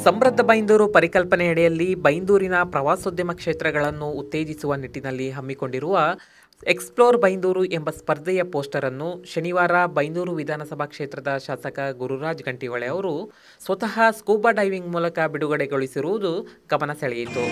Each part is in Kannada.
ಸಮೃದ್ಧ ಬೈಂದೂರು ಪರಿಕಲ್ಪನೆಯಡಿಯಲ್ಲಿ ಬೈಂದೂರಿನ ಪ್ರವಾಸೋದ್ಯಮ ಕ್ಷೇತ್ರಗಳನ್ನು ಉತ್ತೇಜಿಸುವ ನಿಟ್ಟಿನಲ್ಲಿ ಹಮ್ಮಿಕೊಂಡಿರುವ ಎಕ್ಸ್ಪ್ಲೋರ್ ಬೈಂದೂರು ಎಂಬ ಸ್ಪರ್ಧೆಯ ಪೋಸ್ಟರ್ ಅನ್ನು ಶನಿವಾರ ಬೈಂದೂರು ವಿಧಾನಸಭಾ ಕ್ಷೇತ್ರದ ಶಾಸಕ ಗುರುರಾಜ್ ಗಂಟಿಹೊಳೆ ಅವರು ಸ್ವತಃ ಸ್ಕೂಬಾ ಡೈವಿಂಗ್ ಮೂಲಕ ಬಿಡುಗಡೆಗೊಳಿಸಿರುವುದು ಗಮನ ಸೆಳೆಯಿತು.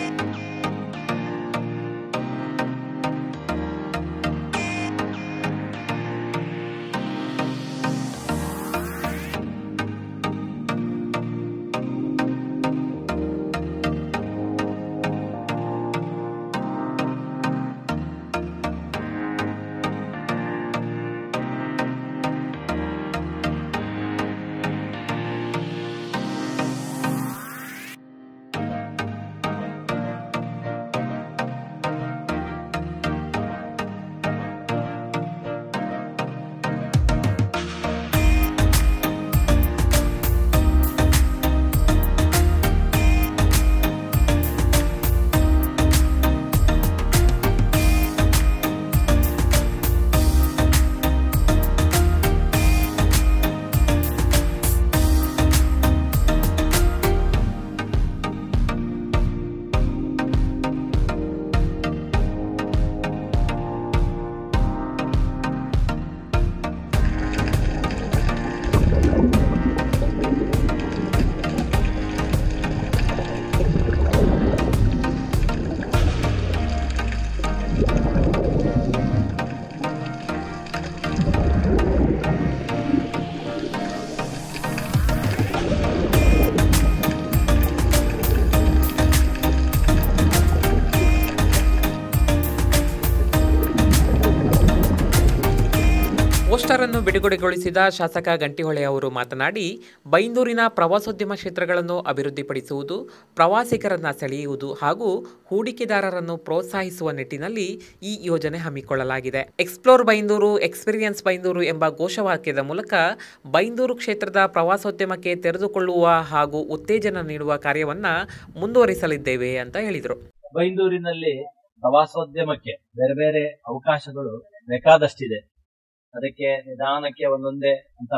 ಪೋಸ್ಟರ್ ಅನ್ನು ಬಿಡುಗಡೆಗೊಳಿಸಿದ ಶಾಸಕ ಗಂಟಿಹೊಳೆ ಅವರು ಮಾತನಾಡಿ, ಬೈಂದೂರಿನ ಪ್ರವಾಸೋದ್ಯಮ ಕ್ಷೇತ್ರಗಳನ್ನು ಅಭಿವೃದ್ಧಿಪಡಿಸುವುದು, ಪ್ರವಾಸಿಗರನ್ನು ಸೆಳೆಯುವುದು ಹಾಗೂ ಹೂಡಿಕೆದಾರರನ್ನು ಪ್ರೋತ್ಸಾಹಿಸುವ ನಿಟ್ಟಿನಲ್ಲಿ ಈ ಯೋಜನೆ ಹಮ್ಮಿಕೊಳ್ಳಲಾಗಿದೆ. ಎಕ್ಸ್ಪ್ಲೋರ್ ಬೈಂದೂರು, ಎಕ್ಸ್ಪೀರಿಯನ್ಸ್ ಬೈಂದೂರು ಎಂಬ ಘೋಷವಾಕ್ಯದ ಮೂಲಕ ಬೈಂದೂರು ಕ್ಷೇತ್ರದ ಪ್ರವಾಸೋದ್ಯಮಕ್ಕೆ ತೆರೆದುಕೊಳ್ಳುವ ಹಾಗೂ ಉತ್ತೇಜನ ನೀಡುವ ಕಾರ್ಯವನ್ನ ಮುಂದುವರಿಸಲಿದ್ದೇವೆ ಅಂತ ಹೇಳಿದರು. ಬೈಂದೂರಿನಲ್ಲಿ ಪ್ರವಾಸೋದ್ಯಮಕ್ಕೆ ಬೇರೆ ಬೇರೆ ಅವಕಾಶಗಳು ಬೇಕಾದಷ್ಟಿದೆ. ಅದಕ್ಕೆ ನಿಧಾನಕ್ಕೆ ಒಂದೊಂದೇ ಅಂತ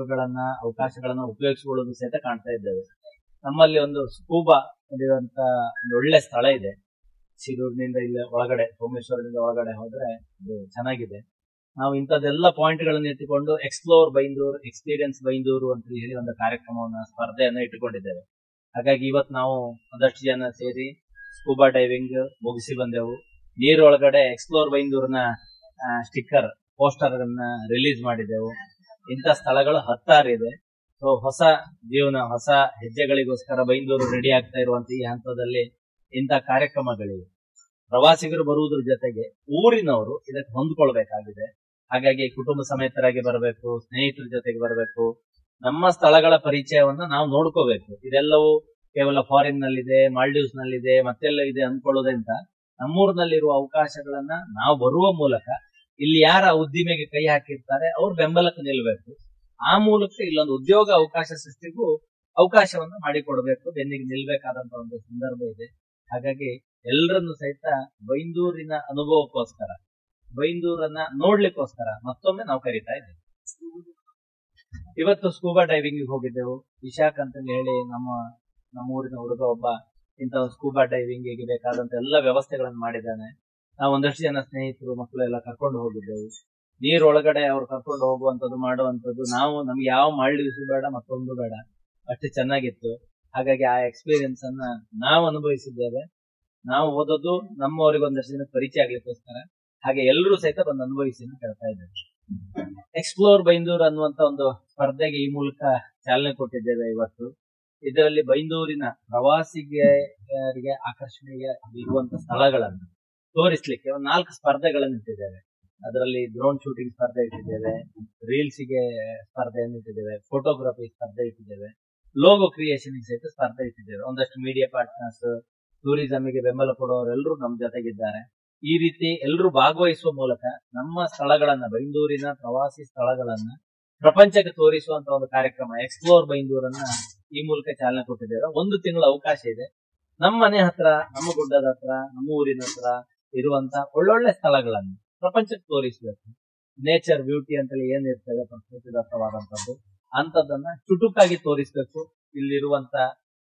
ಅವಕಾಶಗಳನ್ನ ಉಪಯೋಗಿಸಿಕೊಳ್ಳೋದು ಸಹಿತ ಕಾಣ್ತಾ ಇದ್ದೇವೆ. ನಮ್ಮಲ್ಲಿ ಒಂದು ಸ್ಕೂಬಾ ಇರುವಂತ ಒಂದು ಒಳ್ಳೆ ಸ್ಥಳ ಇದೆ. ಶಿರೂರಿನಿಂದ ಇಲ್ಲಿ ಒಳಗಡೆ, ಸೋಮೇಶ್ವರದಿಂದ ಒಳಗಡೆ ಹೋದ್ರೆ ಅದು ಚೆನ್ನಾಗಿದೆ. ನಾವು ಇಂಥದ್ದೆಲ್ಲ ಪಾಯಿಂಟ್ ಗಳನ್ನ ಇಟ್ಟುಕೊಂಡು ಎಕ್ಸ್ಪ್ಲೋರ್ ಬೈಂದೂರು, ಎಕ್ಸ್ಪೀರಿಯನ್ಸ್ ಬೈಂದೂರು ಅಂತ ಹೇಳಿ ಒಂದು ಕಾರ್ಯಕ್ರಮವನ್ನ, ಸ್ಪರ್ಧೆಯನ್ನ ಇಟ್ಟುಕೊಂಡಿದ್ದೇವೆ. ಹಾಗಾಗಿ ಇವತ್ತು ನಾವು ಒಂದಷ್ಟು ಜನ ಸೇರಿ ಸ್ಕೂಬಾ ಡೈವಿಂಗ್ ಮುಗಿಸಿ ಬಂದೆವು. ನೀರೊಳಗಡೆ ಎಕ್ಸ್ಪ್ಲೋರ್ ಬೈಂದೂರ್ನ ಸ್ಟಿಕ್ಕರ್, ಪೋಸ್ಟರ್ ಅನ್ನ ರಿಲೀಸ್ ಮಾಡಿದೆವು. ಇಂಥ ಸ್ಥಳಗಳು ಹತ್ತಾರಿದೆ. ಸೊ ಹೊಸ ಜೀವನ, ಹೊಸ ಹೆಜ್ಜೆಗಳಿಗೋಸ್ಕರ ಬೈಂದೂರು ರೆಡಿ ಆಗ್ತಾ ಇರುವಂತ ಈ ಹಂತದಲ್ಲಿ ಇಂಥ ಕಾರ್ಯಕ್ರಮಗಳಿವೆ. ಪ್ರವಾಸಿಗರು ಬರುವುದ್ರ ಜೊತೆಗೆ ಊರಿನವರು ಇದಕ್ಕೆ ಹೊಂದ್ಕೊಳ್ಬೇಕಾಗಿದೆ. ಹಾಗಾಗಿ ಕುಟುಂಬ ಸಮೇತರಾಗಿ ಬರಬೇಕು, ಸ್ನೇಹಿತರ ಜೊತೆಗೆ ಬರಬೇಕು, ನಮ್ಮ ಸ್ಥಳಗಳ ಪರಿಚಯವನ್ನ ನಾವು ನೋಡ್ಕೋಬೇಕು. ಇದೆಲ್ಲವೂ ಕೇವಲ ಫಾರಿನ್ ನಲ್ಲಿದೆ, ಮಾಲ್ಡೀವ್ಸ್ ನಲ್ಲಿದೆ, ಮತ್ತೆಲ್ಲ ಇದೆ ಅಂದ್ಕೊಳ್ಳೋದ್ರಿಂದ ನಮ್ಮೂರಿನಲ್ಲಿರುವ ಅವಕಾಶಗಳನ್ನ ನಾವು ಬರುವ ಮೂಲಕ ಇಲ್ಲಿ ಯಾರ ಉದ್ದಿಮೆಗೆ ಕೈ ಹಾಕಿರ್ತಾರೆ ಅವ್ರ ಬೆಂಬಲಕ್ಕೆ ನಿಲ್ಬೇಕು. ಆ ಮೂಲಕ ಇಲ್ಲೊಂದು ಉದ್ಯೋಗ ಅವಕಾಶ ಸೃಷ್ಟಿಗೂ ಅವಕಾಶವನ್ನ ಮಾಡಿಕೊಡ್ಬೇಕು, ಬೆನ್ನಿಗೆ ನಿಲ್ಬೇಕಾದಂತ ಒಂದು ಸಂದರ್ಭ ಇದೆ. ಹಾಗಾಗಿ ಎಲ್ಲರನ್ನು ಸಹಿತ ಬೈಂದೂರಿನ ಅನುಭವಕ್ಕೋಸ್ಕರ, ಬೈಂದೂರನ್ನ ನೋಡ್ಲಿಕ್ಕೋಸ್ಕರ ಮತ್ತೊಮ್ಮೆ ನಾವು ಕರೀತಾ ಇದ್ದೇವೆ. ಇವತ್ತು ಸ್ಕೂಬಾ ಡೈವಿಂಗ್ ಹೋಗಿದ್ದೆವು. ವಿಶಾಖ್ ಅಂತ ಹೇಳಿ ನಮ್ಮ ಊರಿನ ಹುಡುಗ ಒಬ್ಬ ಇಂಥ ಸ್ಕೂಬಾ ಡೈವಿಂಗ್ ಗೆ ಬೇಕಾದಂತ ಎಲ್ಲ ವ್ಯವಸ್ಥೆಗಳನ್ನು ಮಾಡಿದ್ದಾನೆ. ನಾವು ಒಂದಷ್ಟು ಜನ ಸ್ನೇಹಿತರು, ಮಕ್ಕಳು ಎಲ್ಲ ಕರ್ಕೊಂಡು ಹೋಗಿದ್ದೆವು. ನೀರೊಳಗಡೆ ಅವ್ರು ಕರ್ಕೊಂಡು ಹೋಗುವಂಥದ್ದು, ಮಾಡುವಂಥದ್ದು, ನಮ್ಗೆ ಯಾವ ಮಾಲ್ಡೀವ್ಸ್ ಬೇಡ, ಮತ್ತೊಂದು ಬೇಡ, ಅಷ್ಟು ಚೆನ್ನಾಗಿತ್ತು. ಹಾಗಾಗಿ ಆ ಎಕ್ಸ್ಪೀರಿಯನ್ಸ್ ಅನ್ನ ನಾವು ಅನುಭವಿಸಿದ್ದೇವೆ. ನಾವು ಓದೋದು ನಮ್ಮವರಿಗೆ ಒಂದಷ್ಟು ಜನ ಪರಿಚಯ ಆಗ್ಲಿಕ್ಕೋಸ್ಕರ. ಹಾಗೆ ಎಲ್ಲರೂ ಸಹಿತ ಬಂದು ಅನುಭವಿಸಿ ಅಂತ ಹೇಳ್ತಾ ಇದ್ದೇವೆ. ಎಕ್ಸ್ಪ್ಲೋರ್ ಬೈಂದೂರು ಅನ್ನುವಂತ ಒಂದು ಸ್ಪರ್ಧೆಗೆ ಈ ಮೂಲಕ ಚಾಲನೆ ಕೊಟ್ಟಿದ್ದೇವೆ ಇವತ್ತು. ಇದರಲ್ಲಿ ಬೈಂದೂರಿನ ಪ್ರವಾಸಿಗರಿಗೆ ಆಕರ್ಷಣೆಗೆ ಇರುವಂತ ಸ್ಥಳಗಳನ್ನು ತೋರಿಸ್ಲಿಕ್ಕೆ ಒಂದು 4 ಸ್ಪರ್ಧೆಗಳನ್ನು ಇಟ್ಟಿದ್ದೇವೆ. ಅದರಲ್ಲಿ ಡ್ರೋನ್ ಶೂಟಿಂಗ್ ಸ್ಪರ್ಧೆ ಇಟ್ಟಿದ್ದೇವೆ, ರೀಲ್ಸ್ಗೆ ಸ್ಪರ್ಧೆಯನ್ನು ಇಟ್ಟಿದ್ದೇವೆ, ಫೋಟೋಗ್ರಫಿ ಸ್ಪರ್ಧೆ ಇಟ್ಟಿದ್ದೇವೆ, ಲೋಗೋ ಕ್ರಿಯೇಷನ್ ಸಹಿತ ಸ್ಪರ್ಧೆ ಇಟ್ಟಿದ್ದೇವೆ. ಒಂದಷ್ಟು ಮೀಡಿಯಾ ಪಾರ್ಟ್ನರ್ಸ್, ಟೂರಿಸಂಗೆ ಬೆಂಬಲ ಕೊಡುವವರೆಲ್ಲರೂ ನಮ್ಮ ಜೊತೆಗಿದ್ದಾರೆ. ಈ ರೀತಿ ಎಲ್ಲರೂ ಭಾಗವಹಿಸುವ ಮೂಲಕ ನಮ್ಮ ಸ್ಥಳಗಳನ್ನ, ಬೈಂದೂರಿನ ಪ್ರವಾಸಿ ಸ್ಥಳಗಳನ್ನ ಪ್ರಪಂಚಕ್ಕೆ ತೋರಿಸುವಂತ ಒಂದು ಕಾರ್ಯಕ್ರಮ ಎಕ್ಸ್ಪ್ಲೋರ್ ಬೈಂದೂರನ್ನ ಈ ಮೂಲಕ ಚಾಲನೆ ಕೊಟ್ಟಿದ್ದೇವೆ. 1 ತಿಂಗಳ ಅವಕಾಶ ಇದೆ. ನಮ್ಮ ಮನೆ ಹತ್ರ, ನಮ್ಮ ಗುಡ್ಡದ ಹತ್ರ, ನಮ್ಮ ಊರಿನ ಹತ್ರ ಇರುವಂತ ಒಳ್ಳೊಳ್ಳೆ ಸ್ಥಳಗಳನ್ನು ಪ್ರಪಂಚಕ್ಕೆ ತೋರಿಸಬೇಕು. ನೇಚರ್ ಬ್ಯೂಟಿ ಅಂತೇಳಿ ಏನಿರ್ತದೆ, ಪ್ರಕೃತಿದತ್ತವಾದಂತದ್ದು, ಅಂತದನ್ನ ಚುಟುಕಾಗಿ ತೋರಿಸಬೇಕು. ಇಲ್ಲಿರುವಂತ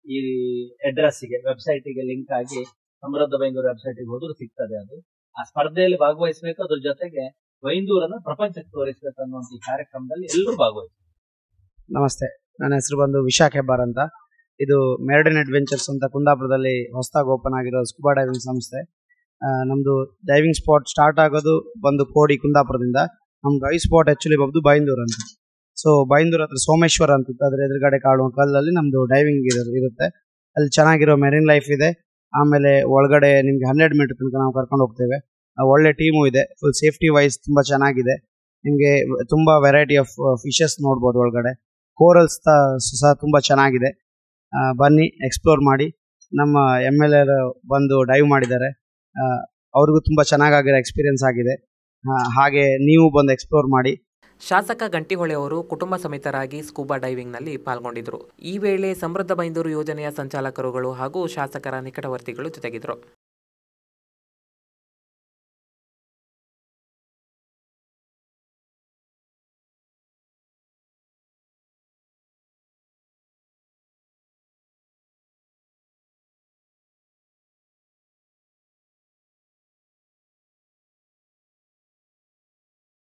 ಈ ಅಡ್ರೆಸ್ಗೆ ವೆಬ್ಸೈಟ್ಗೆ ಲಿಂಕ್ ಆಗಿ ಸಮೃದ್ಧ ಬೈಂದೂರು ವೆಬ್ಸೈಟ್ಗೆ ಹೋದ್ರು ಸಿಗ್ತದೆ. ಅದು ಆ ಸ್ಪರ್ಧೆಯಲ್ಲಿ ಭಾಗವಹಿಸಬೇಕು. ಅದ್ರ ಜೊತೆಗೆ ಬೈಂದೂರನ್ನ ಪ್ರಪಂಚಕ್ಕೆ ತೋರಿಸಬೇಕು ಅನ್ನುವಂತ ಈ ಕಾರ್ಯಕ್ರಮದಲ್ಲಿ ಎಲ್ಲರೂ ಭಾಗವಹಿಸಬೇಕು. ನಮಸ್ತೆ, ನನ್ನ ಹೆಸರು ಬಂದು ವಿಶಾಖ್ ಹೆಬ್ಬಾರ್ ಅಂತ. ಇದು ಮೆರಡಿನ್ ಅಡ್ವೆಂಚರ್ಸ್ ಅಂತ ಕುಂದಾಪುರದಲ್ಲಿ ಹೊಸದಾಗಿ ಓಪನ್ ಆಗಿರೋ ಸ್ಕೂಬಾ ಡೈವಿಂಗ್ ಸಂಸ್ಥೆ. ನಮ್ದು ಡೈವಿಂಗ್ ಸ್ಪಾಟ್ ಸ್ಟಾರ್ಟ್ ಆಗೋದು ಬಂದು ಕೋಡಿ ಕುಂದಾಪುರದಿಂದ. ನಮ್ದು ಐ ಸ್ಪಾಟ್ ಆಕ್ಚುಲಿ ಬಂದು ಬೈಂದೂರು ಅಂತ. ಸೊ ಬೈಂದೂರು ಹತ್ರ ಸೋಮೇಶ್ವರ ಅಂತ ಅದ್ರ ಎದುರುಗಡೆ ಕಾಡುವ ಕಲ್ಲಲ್ಲಿ ನಮ್ದು ಡೈವಿಂಗ್ ಇರುತ್ತೆ. ಅಲ್ಲಿ ಚೆನ್ನಾಗಿರೋ ಮೆರಿನ್ ಲೈಫ್ ಇದೆ. ಆಮೇಲೆ ಒಳಗಡೆ ನಿಮ್ಗೆ 100 ಮೀಟರ್ ತನಕ ನಾವು ಕರ್ಕೊಂಡು ಹೋಗ್ತೇವೆ. ಒಳ್ಳೆ ಟೀಮು ಇದೆ. ಫುಲ್ ಸೇಫ್ಟಿ ವೈಸ್ ತುಂಬಾ ಚೆನ್ನಾಗಿದೆ. ನಿಮಗೆ ತುಂಬಾ ವೆರೈಟಿ ಆಫ್ ಫಿಶಸ್ ನೋಡ್ಬೋದು ಒಳಗಡೆ. ಕೋರಲ್ಸ್ ಸಹ ತುಂಬಾ ಚೆನ್ನಾಗಿದೆ. ಬನ್ನಿ ಎಕ್ಸ್ಪ್ಲೋರ್ ಮಾಡಿ. ನಮ್ಮ MLA ಬಂದು ಡೈವ್ ಮಾಡಿದ್ದಾರೆ. ಅವ್ರಿಗೂ ತುಂಬಾ ಚೆನ್ನಾಗಿರೋ ಎಕ್ಸ್ಪೀರಿಯನ್ಸ್ ಆಗಿದೆ. ಹಾಗೆ ನೀವು ಬಂದು ಎಕ್ಸ್ಪ್ಲೋರ್ ಮಾಡಿ. ಶಾಸಕ ಗಂಟಿಹೊಳೆ ಅವರು ಕುಟುಂಬ ಸಮೇತರಾಗಿ ಸ್ಕೂಬಾ ಡೈವಿಂಗ್ನಲ್ಲಿ ಪಾಲ್ಗೊಂಡಿದ್ದರು. ಈ ವೇಳೆ ಸಮೃದ್ಧ ಬೈಂದೂರು ಯೋಜನೆಯ ಸಂಚಾಲಕರುಗಳು ಹಾಗೂ ಶಾಸಕರ ನಿಕಟವರ್ತಿಗಳು ಜೊತೆಗಿದ್ದರು.